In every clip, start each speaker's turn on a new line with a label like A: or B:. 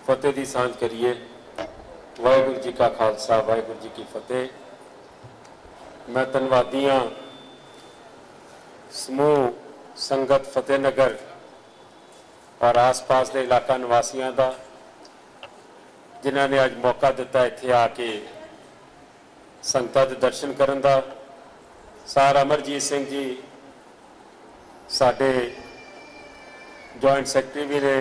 A: फतेह दी सांझ करिए। वाहिगुरू जी का खालसा, वाहिगुरू जी की फतेह। मैं धन्नवादी हाँ समूह संगत फतेह नगर और आस पास के इलाका निवासियों का, जिन्होंने अज मौका दिता इत्थे आके संगतां दे दर्शन करन दा। सार अमरजीत सिंह जी साडे जॉइंट सैकटरी भी ने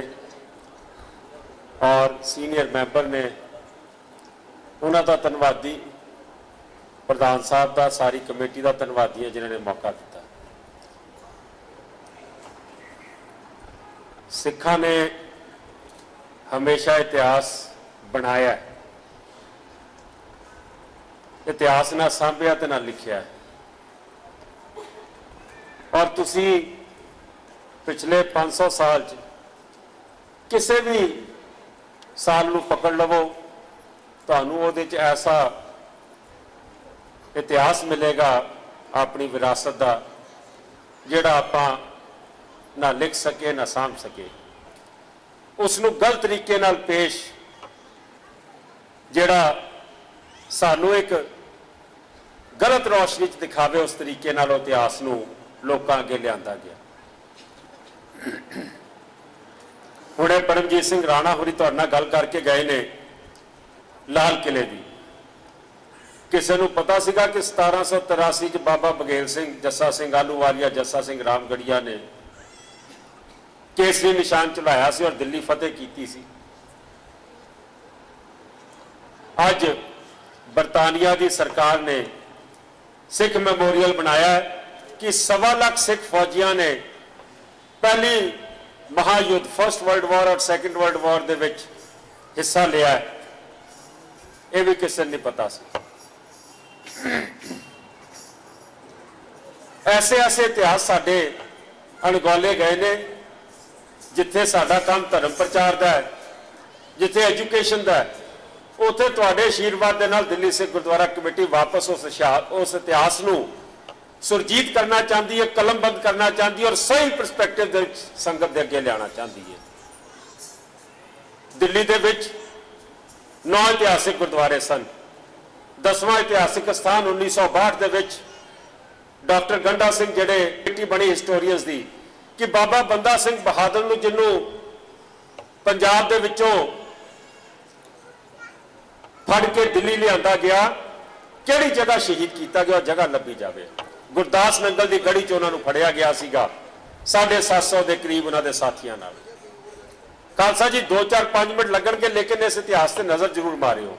A: और सीनियर मैंबर ने, उन्होंने धन्नवादी। प्रधान साहब का, सारी कमेटी का धन्नवादी है जिन्होंने मौका दिता। सिखा ने हमेशा इतिहास बनाया है, इतिहास ना सांभिया ते ना लिखिया है। और तुसी पिछले 500 साल किसी भी साल नूं पकड़ लवो, तुहानूं उहदे च ऐसा इतिहास मिलेगा अपनी विरासत का, जिहड़ा आपां ना लिख सके ना सामभ सके। उसनूं गलत तरीके नाल पेश, जिहड़ा सानूं एक गलत रोशनी च दिखावे, उस तरीके नाल इतिहास नूं लोकां अगे लिआंदा गया। हुणे परमजीत सिंह राणा होरी तुहाडे नाल गल करके गए ने लाल किले दी। किसी नूं पता सीगा कि 1783 च बाबा बघेल सिंह, जस्सा सिंह आलूवालिया, जस्सा सिंह रामगढ़िया ने केसरी निशान चलाया सी और दिल्ली फतेह की सी। अज बरतानिया की सरकार ने सिख मैमोरियल बनाया है कि 1.25 लाख सिख फौजियों ने पहली महायुद्ध, फर्स्ट वर्ल्ड वॉर और सैकेंड वर्ल्ड वॉर दे विच हिस्सा लिया है। यह भी किसी ने नहीं पता सी। ऐसे ऐसे इतिहास साडे अणगौले गए ने, जिथे साडा काम धर्म प्रचार का है, जिथे एजुकेशन का है, उत्थे तुहाडे आशीर्वाद दे नाल दिल्ली सिख गुरुद्वारा कमेटी वापस उस इतिहास नूं सुरजीत करना चाहती है, कलमबंद करना चाहती है और सही परस्पैक्टिव दे संगत दे अगे लियाना चाहती है। दिल्ली दे विच 9 इतिहासिक गुरुद्वारे सन। 10वां इतिहासिक स्थान 1962 दे विच डॉक्टर गंडा सिंह जिहड़े कमेटी बनी हिस्टोरीअन्स दी, कि बाबा बंदा सिंह बहादुर नूं जिन्हों पंजाब दे विचों फड़ के दिल्ली लिआंदा गया, किहड़ी जगह शहीद किया गया, जगह लभी जाए। गुरदास नंगल की गढ़ी च उन्होंने फड़िया गया सीगा 750 के करीब उन्होंने साथियों नाल। खालसा जी 2-4-5 मिनट लगणगे, लेकिन इस इतिहास से नजर जरूर मारियो।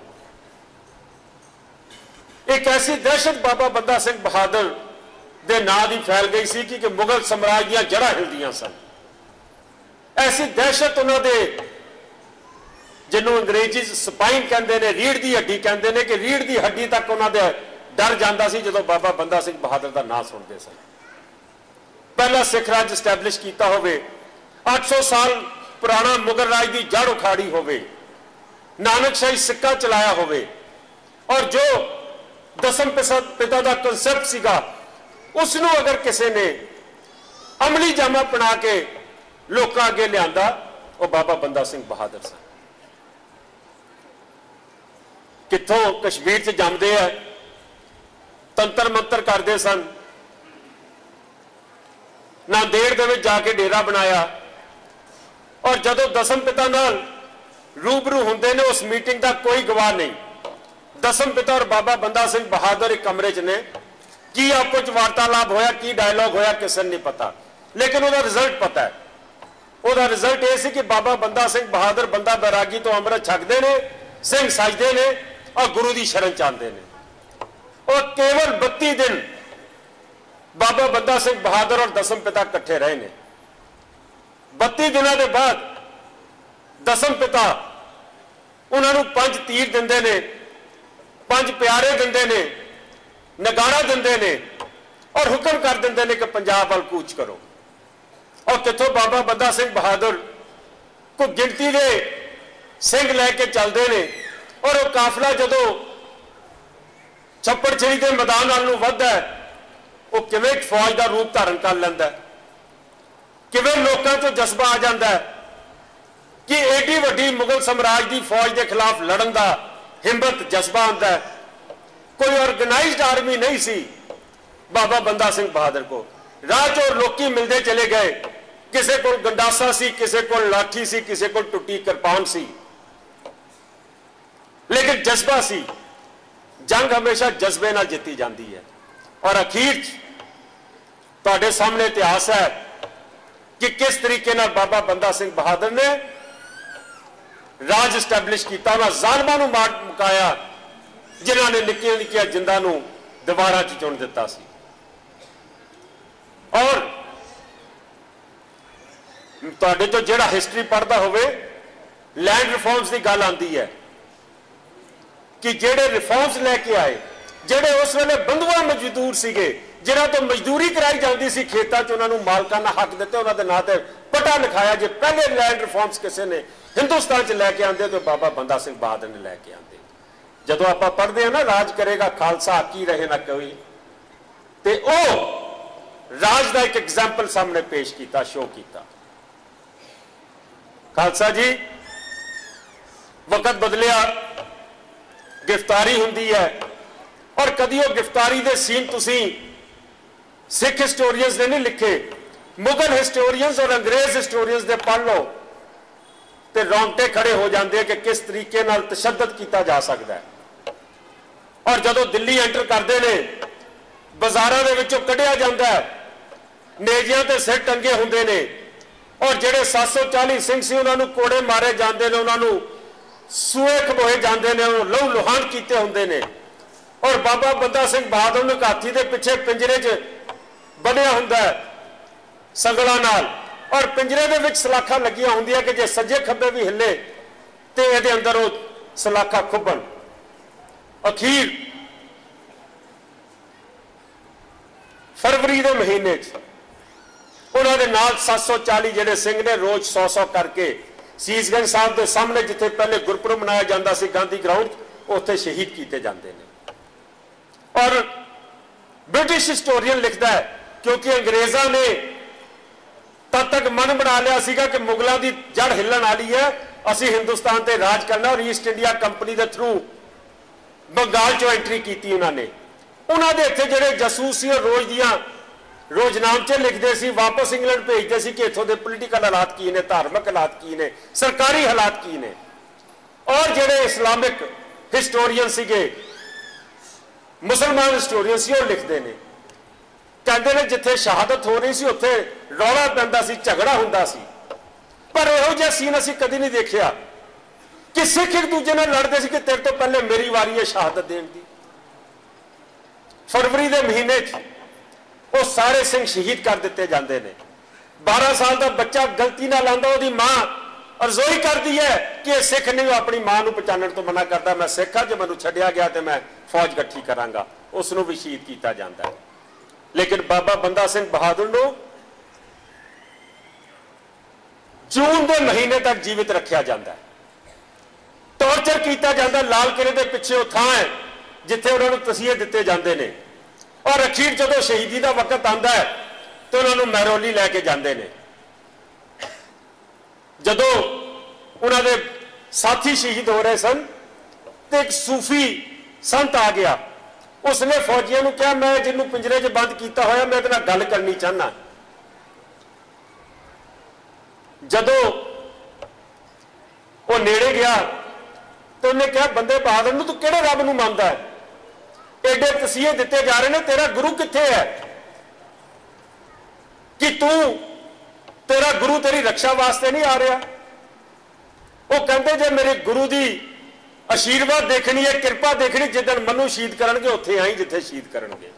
A: एक ऐसी दहशत बाबा बंदा सिंह बहादुर दे नां दी फैल गई सी कि मुगल साम्राज्य दी जड़ां हिलदियां सन। ऐसी दहशत उन्होंने, जिन्होंने अंग्रेजी स्पाइन कहते हैं, रीढ़ की हड्डी कहते हैं, कि रीढ़ की हड्डी तक उन्होंने डर जाता सी जो बाबा बंदा सिंह बहादुर का नाम सुनते सन। पहला सिख राज एस्टैबलिश किया होवे, 800 साल पुराना मुगल राज की जड़ उखाड़ी होवे, नानकशाही सिक्का चलाया होवे, और जो दसम पिता का कंसैप्ट सीगा, उसनों अगर किसी ने अमली जामा बना के लोगों अगे लिया, वो बाबा बंदा सिंह बहादुर सन। कितों कश्मीर से जमते हैं, तंत्र मंत्र करते सन, नांदेड़ दे विच जाके डेरा बनाया, और जदों दसम पिता नाल रूबरू होंदे ने, उस मीटिंग का कोई गवाह नहीं। दसम पिता और बाबा बंदा सिंह बहादुर एक कमरे च ने, की आपस च वार्तालाप होया, की डायलॉग होया, किसी नहीं पता, लेकिन उसका रिजल्ट पता है। उसका रिजल्ट यह सी कि बाबा बंदा सिंह बहादुर बंदा बैरागी तो अमृत छकते हैं, सिंह सजते हैं और गुरु की शरण चाहते हैं। और केवल 32 दिन बाबा बंदा सिंह बहादुर और दसम पिता कट्ठे रहे ने। 32 दिनों के बाद दसम पिता उन्होंने 5 तीर देंदे ने, 5 प्यारे देंदे ने, नगाड़ा देंदे ने, और हुक्म कर देंदे ने कि पंजाब वाल कूच करो। और कितों बाबा बंदा सिंह बहादुर को गिनती के सिंह लैके चलते हैं, और वह काफिला जदों छप्पड़ छड़ी के मैदान वाल नूं वधदा है, वो किवें फौज का रूप धारण कर लैंदा है, किवें लोकां चों जज्बा आ जाता है। कि एडी वड्डी मुगल साम्राज की फौज के खिलाफ लड़न का हिम्मत जज्बा आंदा है। कोई ऑर्गेनाइज्ड आर्मी नहीं सी बाबा बंदा सिंह बहादुर को। राह च लोकी मिलते चले गए, किसी को गंडासा सी, किसी को लाठी सी, किसी को टुटी किरपान सी, लेकिन जज्बा सी। जंग हमेशा जज्बे नाल जीती जाती है। और अखीर तुहाडे सामने इतिहास है कि किस तरीके नाल बाबा बंदा सिंह बहादुर ने राज स्टैबलिश किया, उन्होंने जालमां नूं मार मुकाया जिन्हां ने निक्कियां निक्कियां जिंदां नूं दीवारां च चुन दिता सी। और तुहाडे चों जिहड़ा हिस्टरी पढ़दा होवे, लैंड रिफॉर्म्स की गल आती है कि जेड़े रिफॉर्म्स लैके आए, जेड़े उस वेले बंधुआ मजदूर सीगे, जिन्हां तो मजदूरी कराई जाती सी, खेतां च उन्हां नूं मालकाना हक दिते, उन्हां दे नां ते पटा लिखाया। जे पहले लैंड रिफॉर्म्स किसी ने हिंदुस्तान च लैके आंदे तो बाबा बंदा सिंह बहादुर ने लैके आंदे। जदों आपां पढ़दे हैं ना, राज करेगा खालसा आकी रहे ना कोई, ते ओ राज का एक एग्जाम्पल सामने पेश किया, शो किया। खालसा जी वक्त बदलिया, गिरफ्तारी हुंदी है, और कदी वो गिरफ्तारी के सीन तुसी सिख हिस्टोरीयंस ने नहीं लिखे, मुगल हिस्टोरीयंस और अंग्रेज हिस्टोरीयंस दे पढ़ लो तो रोंगटे खड़े हो जाते हैं कि किस तरीके नाल तशद्दद किया जा सकता है। और जदों दिल्ली एंटर करते हैं, बाजारों के विचों कढ़िया जाता है, नेजियां ते सिर टंगे होंदे ने, और जेडे 740 सिंह सी उन्होंने कोड़े मारे जाते हैं, उन्होंने सूए खबोए जाते हैं, लहू लुहान किए होंदे ने। और बाबा बंदा सिंह बहादुर ने हाथी के पिछे पिंजरे च बनिया हुंदा है संगलां नाल, और पिंजरे दे विच सलाखा लगियां हुंदियां कि जे सज्जे खब्बे भी हिले तो ये अंदर वो सलाखा खुबन। अखीर फरवरी के महीने उन्होंने नाल 740 जेडे सिंह ने रोज 100 करके सीसगंज साहब के सामने जिथे पहले गुरपुरब मनाया जाता सी गांधी ग्राउंड, उत्थे शहीद किए जाते हैं। और ब्रिटिश हिस्टोरीयन लिखता है क्योंकि अंग्रेजों ने तद तक मन बना लिया सीगा कि मुगलों की जड़ हिलन वाली है, असी हिंदुस्तान से राज करना, और ईस्ट इंडिया कंपनी के थ्रू बंगाल चो एंट्री की। उन्होंने उन्होंने इतने जोड़े जासूस सी रोज दियां रोजनामचे लिखते सी, वापस इंग्लैंड भेजते सी कि इतों के पोलीटिकल हालात की ने, धार्मिक हालात की ने, सरकारी हालात की ने। और जोड़े इस्लामिक हिस्टोरीयन सीगे, मुसलमान हिस्टोरीयन सी, लिखते हैं, कहते हैं जिथे शहादत हो रही सी उत्थे रौला पैंदा सी, झगड़ा हुंदा सी। पर इहो जिहा सीन असीं कदी नहीं देखिया कि सिख एक दूजे नाल लड़दे सी कि तेरे तो पहले मेरी वारी है शहादत देण दी। फरवरी के महीने वो सारे सिंह शहीद कर दिते जाते हैं। 12 साल का बच्चा गलती नाल आंदा, उसदी मां अरजोई करती है कि सिख नहीं, अपनी मां नूं पहचानण तो मना करता, मैं सिख हां, जे मैनूं छड्डिया गया तो मैं फौज इकट्ठी करांगा, उसनूं भी शहीद किया जाता है। लेकिन बाबा बंदा सिंह बहादुर नूं जून के महीने तक जीवित रखा जाता है, टॉर्चर किया जाता। लाल किले के पिछे थां है जिथे उन्होंने तसीहे दिते जाते हैं। और अखीर जो शहीदी का वक्त आता है तो उन्होंने महरौली लैके जाते हैं। जदों उन्होंने साथी शहीद हो रहे सन तो एक सूफी संत आ गया, उसने फौजियों को कहा मैं जिन्होंने पिंजरे च बंद किया होया मैं इहदे नाल गल करनी चाहना। जदों वो नेड़े गया तो उन्हें कहा बंदे बहादुर नूं तू किहड़े रब नूं मनदा है, एडे तसीहे दिते जा रहे हैं, तेरा गुरु कित्थे है कि तू तेरा गुरु तेरी रक्षा वास्ते नहीं आ रहा। वो कहते जे मेरे गुरु की आशीर्वाद देखनी है, कृपा देखनी, जिदन मनु शहीद करनगे उत्थे आई जिथे शहीद करनगे।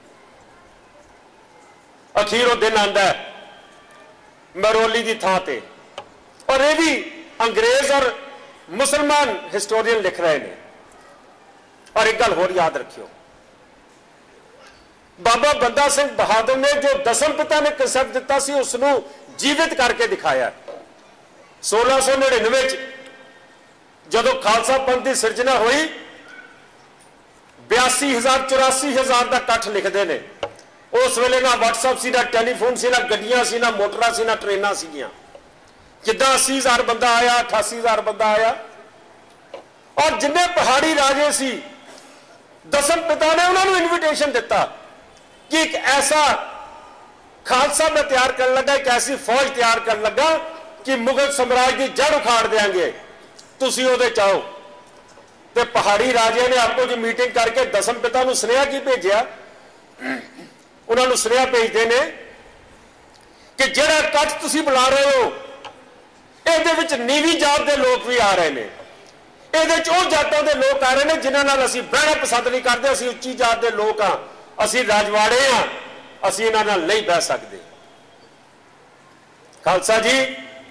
A: अखीर वो दिन आंदा है महरौली की थां ते, और ये भी अंग्रेज और मुसलमान हिस्टोरीयन लिख रहे हैं। और एक गल होर याद रखियो, बाबा बंदा सिंह बहादुर ने जो दसम पिता ने कंसेप्ट दिता सी उसनूं जीवित करके दिखाया। 1699 जदों खालसा पंथ की सिरजना हुई, 82,000 84,000 का कट्ठ लिखते हैं। उस वेले ना व्हाट्सएप सी, ना टैलीफोन सी, ना गड्डियां सी, ना मोटरां सी, ना ट्रेनां सीगियां। जिद्दां 80,000 बंदा आया, 88,000 बंदा आया। और जिन्ने पहाड़ी राजे सी, दसम पिता ने उन्होंने इन्विटेशन दिता कि एक ऐसा खालसा मैं तैयार कर लगा, एक ऐसी फौज तैयार कर लगा कि मुगल साम्राज्य की जड़ उखाड़ देंगे, तुसी उहदे च आओ। ते पहाड़ी राजे ने आपको जी मीटिंग करके दसम पिता नूं सुनेहा की भेजिया, उन्होंने सुनेहा भेजते हैं कि जिहड़ा कट तुसी बुला रहे हो इहदे विच नीवी जात के लोग भी आ रहे हैं, इहदे च उह जातां दे लोग आ रहे हैं जिन्हां नाल असीं बहना पसंद नहीं करते, असीं उच्ची जात के लोग हाँ, असीं राजवाड़े हाँ, असीं इन्हां नाल नहीं बह सकते। खालसा जी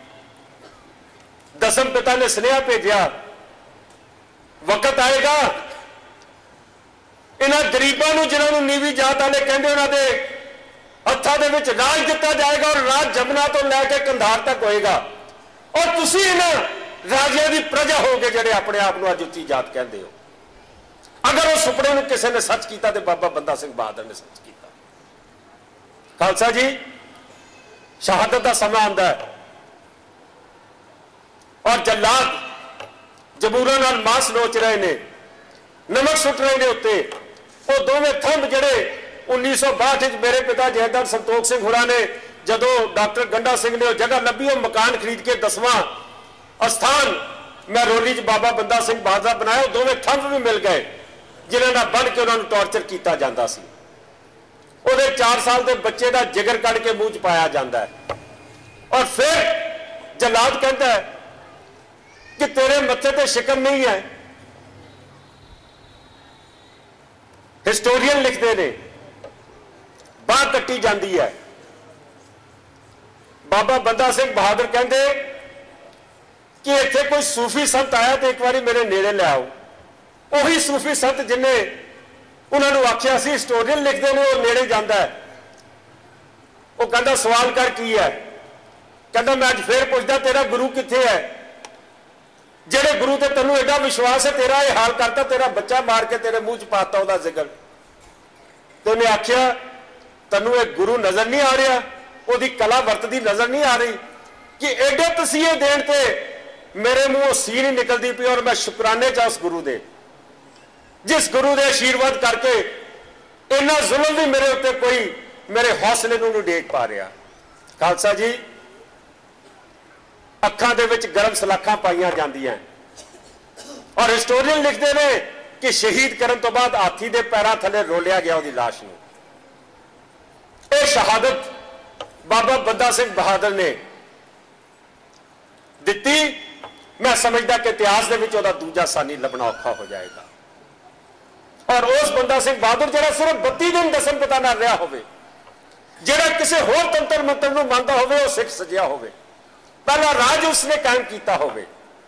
A: दसम पिता ने सुनेहा भेजिया, वक्त आएगा इन्हां गरीबां नूं जिन्हां नूं नीवी जात वाले कहंदे उन्हां दे हत्थां दे विच राज दिता जाएगा और राज जमुना तो लैके कंधार तक होएगा और तुसीं इन्हां राजियां दी प्रजा होगे जिहड़े अपने आप नूं अज उच्ची जात कहंदे हो। अगर उस सुपने नूं किसी ने सच किया तो बाबा बंदा सिंह बहादुर ने सच किया। खालसा जी शहादत का समा आंदा है और जल्लाद जबूरां नाल मांस नोच रहे ने, नमक सुट रहे ने उत्ते। वो दोवें थंब जिहड़े 1962 मेरे पिता जयदार संतोख सिंह हुणा ने जदों डॉक्टर गंडा सिंह ने जगह लभी, वो मकान खरीद के 10वां अस्थान मैं रोली च बाबा बंदा सिंह बहादुर बनाया, वो दोवें थंब भी मिल गए जिन्हां नाल बन के उन्होंने टॉर्चर किया जाता सी। उहदे 4 साल के बच्चे का जिगर कढ़ के मूँह च पाया जाता है और फिर जल्लाद कहता है कि तेरे मत्थे ते शिकन नहीं है। हिस्टोरियन लिखते ने बाह कट्टी जाती है। बाबा बंदा सिंह बहादुर कहते कि इत्थे कोई सूफी संत आया तो एक बार मेरे नेड़े ले आओ। उही सूफी संत जिन्हें उन्होंने आख्या सी हिस्टोरियन लिखते हैं वो नेड़े जाता है। वो कहता सवाल कर की है, कहता मैं अज फिर पूछता तेरा गुरु कित्थे है, जेड़े गुरु ते तेनू एडा विश्वास है तेरा ये हाल करता, तेरा बच्चा मार के तेरे मुंह च पाता वह जिक्र। तो उन्हें आख्या तेनू एक गुरु नजर नहीं आ रहा, वो कला वरतदी नजर नहीं आ रही कि एडे तसीहे देन ते मेरे मुंहों सी नहीं निकलती पी और मैं शुकराने चा उस गुरु दे जिस गुरु दे आशीर्वाद करके इन्ना जुल्म भी मेरे उत्ते कोई मेरे हौसले नूं नहीं डेग पा रहा। खालसा जी अखां दे विच गरम सलाखां पाईयां जांदियां और हिस्टोरियन लिखते हैं कि शहीद करन तो बाद हाथी दे पैरां थले रोलिया गया उसदी लाश नूं। यह शहादत बाबा बंदा सिंह बहादुर ने दिती। मैं समझदा कि इतिहास दे विच उहदा दूजा सानी लभना औखा हो जाएगा और उस बंदा सिंह बहादुर जिहड़ा सिर्फ 32 दिन दसम पिता नाल रहा होवे, जिहड़ा किसी होर तंत्र मंत्र नूं मनदा होवे, वो सिख सजिया होवे, पहला राज उसने कायम किया होवे।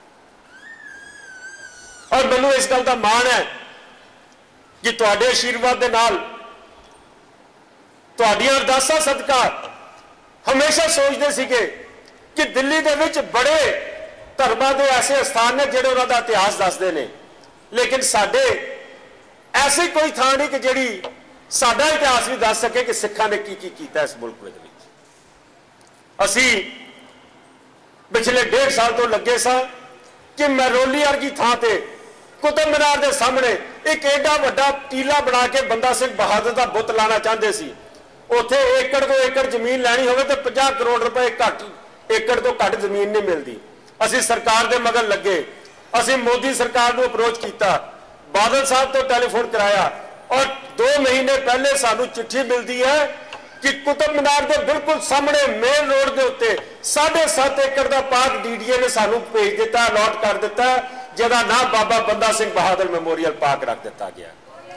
A: और मैनूं इस गल का माण है कि तुहाडे आशीर्वाद दे नाल तुहाडीआं अरदासां सदका हमेशा सोचते सीगे कि दिल्ली दे विच बड़े धर्मां दे ऐसे स्थान ने जिहड़े उन्हां दा इतिहास दसदे ने, लेकिन साडे ऐसी कोई थां नहीं कि जिहड़ी साडा इतिहास भी दस सके कि सिखां ने की कीता इस मुल्क दे विच। असीं पिछले 1.5 साल तो लगे सा कि महरौली वर्गी थां ते कुतुब मीनार के सामने एक एडा वड्डा टीला बना के बंदा सिंह बहादुर का बुत लाना चाहते सी। उत्थे एकड़ तो एकड़ जमीन लैनी होवे तो 50 करोड़ रुपए घट एकड़ तो घट जमीन नहीं मिलती। असीं सरकार दे मगर लगे, असीं मोदी सरकार को अप्रोच किया, बादल साहब तो टेलीफोन कराया और 2 महीने पहले सानू चिट्ठी मिलती है कि कुतुब मीनार के बिल्कुल सामने मेन रोड के उत्ते 7.5 एकड़ का पार्क डीडीए ने सानू भेज दिता, अलॉट कर दिता, जिहदा नाम बाबा बंदा सिंह बहादुर मेमोरियल पार्क रख दिता गया।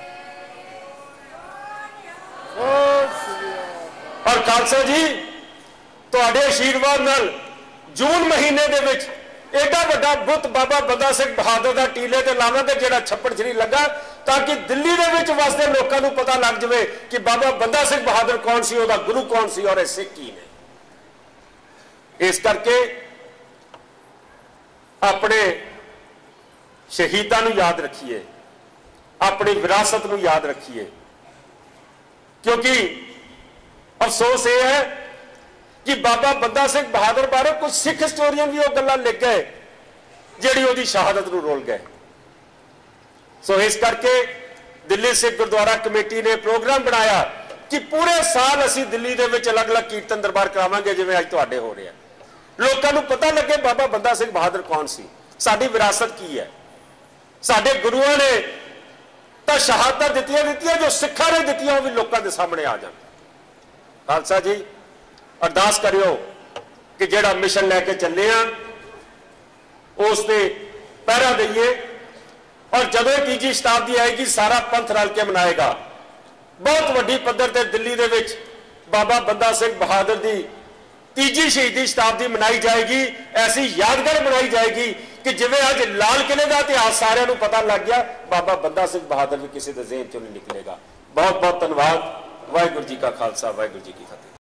A: और खालसा जी तुहाडे आशीर्वाद नाल जून महीने दे विच एडा वड्डा बुत बाबा बंदा सिंह बहादुर का टीले ते लावांगे जिहड़ा छप्पड़ श्री लगा, ताकि दिल्ली दे विच वसदे लोकां नूं पता लग जाए कि बाबा बंदा सिंह बहादुर कौन सी, उहदा गुरु कौन सी और सिख की ने। इस करके अपने शहीदां नूं याद रखिए, अपनी विरासत नूं याद रखिए, क्योंकि अफसोस यह है कि बाबा बंदा सिंह बहादुर बारे कुछ सिख हिस्टोरियन भी वो गल्लां लिख गए जिहड़ी उहदी शहादत नूं रोल गए। सो इस करके दिल्ली सिख गुरुद्वारा कमेटी ने प्रोग्राम बनाया कि पूरे साल असीं दिल्ली दे विच अलग-अलग कीर्तन दरबार करावांगे जिवें अज तुहाडे हो रहे हैं। लोकां नूं पता लगे बाबा बंदा सिंह बहादुर कौन सी, साडी विरासत की है। साडे गुरुआं ने तां शहादतां दित्तियां जो सिखां ने दित्तियां वो भी लोकां दे सामने आ जाण। खालसा जी अरदास करियो कि जिहड़ा मिशन लैके चले आ उस ते पहरा दईए और जदों तीजी शताब्दी आएगी सारा पंथ रल के मनाएगा। बहुत वड्डी पद्धर ते दिल्ली दे विच बाबा बंदा सिंह बहादुर दी तीजी शहीदी शताब्दी मनाई जाएगी। ऐसी यादगार बनाई जाएगी कि जिवें अज लाल किले का इतिहास सारिਆਂ ਨੂੰ पता लग गया, बाबा बंदा सिंह बहादुर भी किसी के ज़हन चों नहीं निकलेगा। बहुत बहुत धन्यवाद। वाहिगुरू जी का खालसा, वाहिगुरू जी की फतेह।